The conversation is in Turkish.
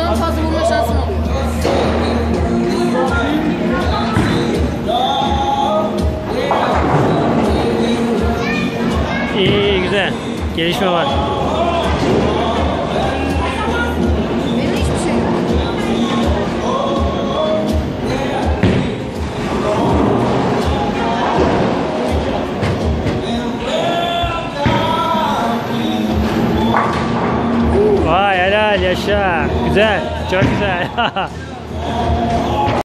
ondan fazla vurma şansın oluyor. İyi, güzel. Gelişme var. Benim hiçbir şey yok. Vay helal, yaşa. Güzel. Çok güzel.